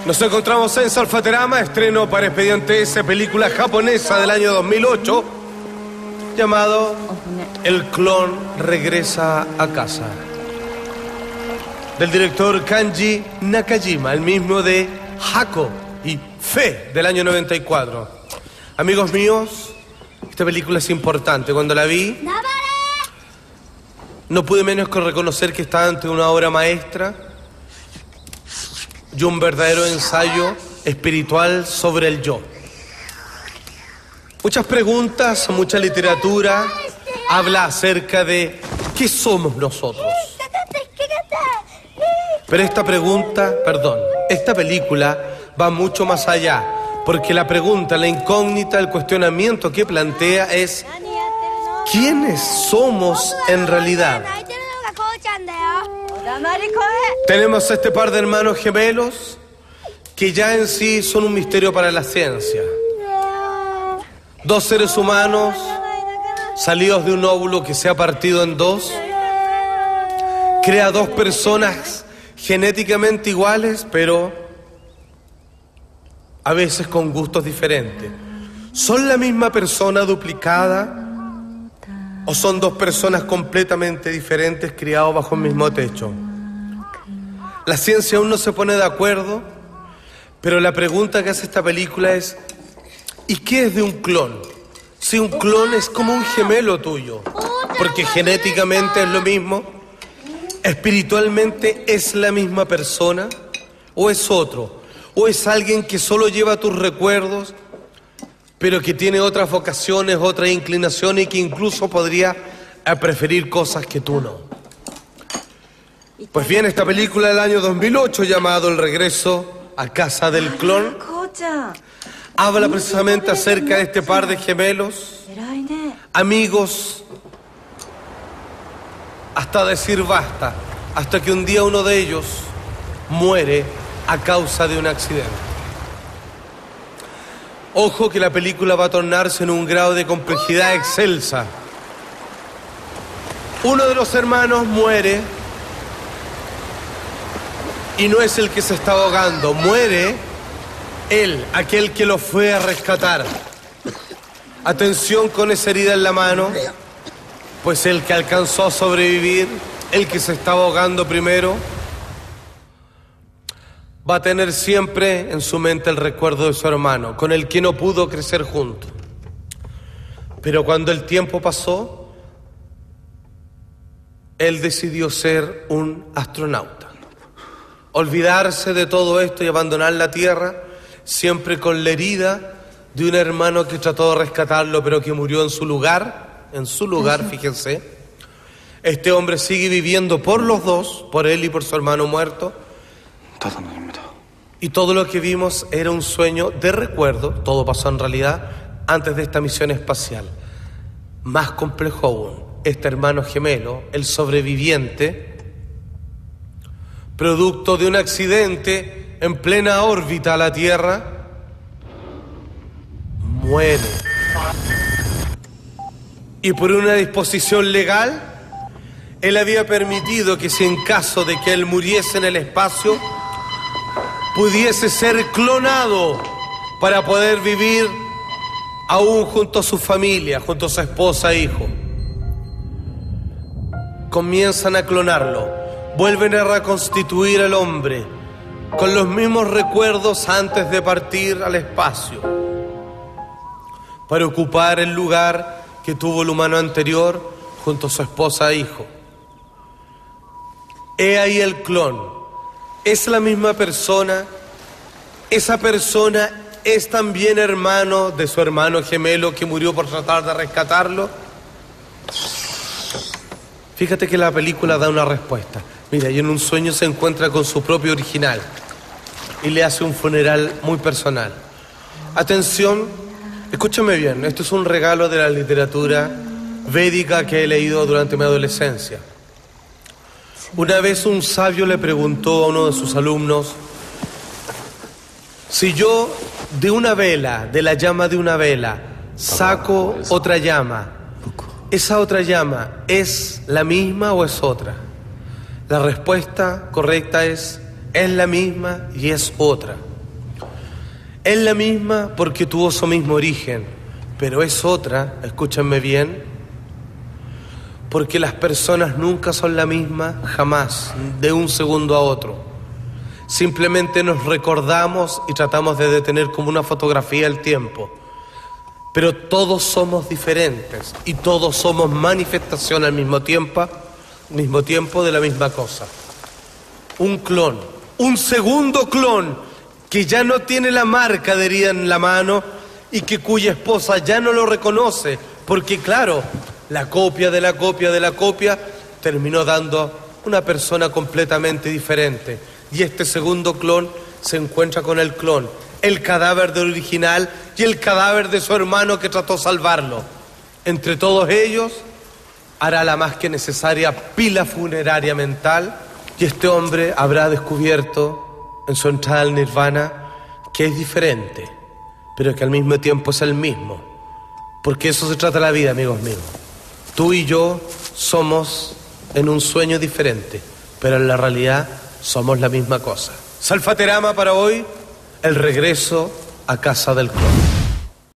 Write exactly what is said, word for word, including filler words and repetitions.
Nos encontramos en Salfaterama, estreno para Expediente S, película japonesa del año dos mil ocho, llamado El clon regresa a casa, del director Kanji Nakajima, el mismo de Hako y Fe del año noventa y cuatro. Amigos míos, esta película es importante. Cuando la vi, no pude menos que reconocer que estaba ante una obra maestra y un verdadero ensayo espiritual sobre el yo. Muchas preguntas, mucha literatura habla acerca de qué somos nosotros. Pero esta pregunta, perdón, esta película va mucho más allá, porque la pregunta, la incógnita, el cuestionamiento que plantea es ¿quiénes somos en realidad? Tenemos este par de hermanos gemelos que ya en sí son un misterio para la ciencia. Dos seres humanos salidos de un óvulo que se ha partido en dos, crea dos personas genéticamente iguales, pero a veces con gustos diferentes. ¿Son la misma persona duplicada o son dos personas completamente diferentes criados bajo el mismo techo? La ciencia aún no se pone de acuerdo, pero la pregunta que hace esta película es ¿y qué es de un clon? Si un clon es como un gemelo tuyo, porque genéticamente es lo mismo, espiritualmente es la misma persona, o es otro, o es alguien que solo lleva tus recuerdos, pero que tiene otras vocaciones, otras inclinaciones y que incluso podría preferir cosas que tú no. Pues bien, esta película del año dos mil ocho, llamado El regreso a casa del clon, habla precisamente acerca de este par de gemelos, amigos, hasta decir basta, hasta que un día uno de ellos muere a causa de un accidente. Ojo que la película va a tornarse en un grado de complejidad excelsa. Uno de los hermanos muere y no es el que se está ahogando, muere él, aquel que lo fue a rescatar. Atención con esa herida en la mano, pues el que alcanzó a sobrevivir, el que se estaba ahogando primero, va a tener siempre en su mente el recuerdo de su hermano, con el que no pudo crecer junto. Pero cuando el tiempo pasó, él decidió ser un astronauta. Olvidarse de todo esto y abandonar la Tierra, siempre con la herida de un hermano que trató de rescatarlo, pero que murió en su lugar, en su lugar, fíjense. Este hombre sigue viviendo por los dos, por él y por su hermano muerto. Y todo lo que vimos era un sueño de recuerdo, todo pasó en realidad antes de esta misión espacial. Más complejo aún, este hermano gemelo, el sobreviviente, producto de un accidente en plena órbita a la Tierra, muere. Y por una disposición legal, él había permitido que si en caso de que él muriese en el espacio, pudiese ser clonado para poder vivir aún junto a su familia, junto a su esposa e hijo. Comienzan a clonarlo, vuelven a reconstituir al hombre con los mismos recuerdos antes de partir al espacio, para ocupar el lugar que tuvo el humano anterior junto a su esposa e hijo. He ahí el clon. Es la misma persona, esa persona es también hermano de su hermano gemelo que murió por tratar de rescatarlo. Fíjate que la película da una respuesta. Mira, y en un sueño se encuentra con su propio original y le hace un funeral muy personal. Atención, escúchame bien, esto es un regalo de la literatura védica que he leído durante mi adolescencia. Una vez un sabio le preguntó a uno de sus alumnos: si yo de una vela, de la llama de una vela, saco otra llama, ¿esa otra llama es la misma o es otra? La respuesta correcta es, es la misma y es otra. Es la misma porque tuvo su mismo origen, pero es otra, escúchenme bien, porque las personas nunca son la misma, jamás, de un segundo a otro. Simplemente nos recordamos y tratamos de detener como una fotografía el tiempo. Pero todos somos diferentes y todos somos manifestación al mismo tiempo, mismo tiempo de la misma cosa. Un clon, un segundo clon que ya no tiene la marca de herida en la mano y que cuya esposa ya no lo reconoce, porque claro, la copia de la copia de la copia terminó dando una persona completamente diferente. Y este segundo clon se encuentra con el clon, el cadáver del original y el cadáver de su hermano que trató de salvarlo. Entre todos ellos hará la más que necesaria pila funeraria mental y este hombre habrá descubierto en su entrada al nirvana que es diferente, pero que al mismo tiempo es el mismo. Porque eso se trata la vida, amigos míos. Tú y yo somos en un sueño diferente, pero en la realidad somos la misma cosa. Salfaterama para hoy, el regreso a casa del clon.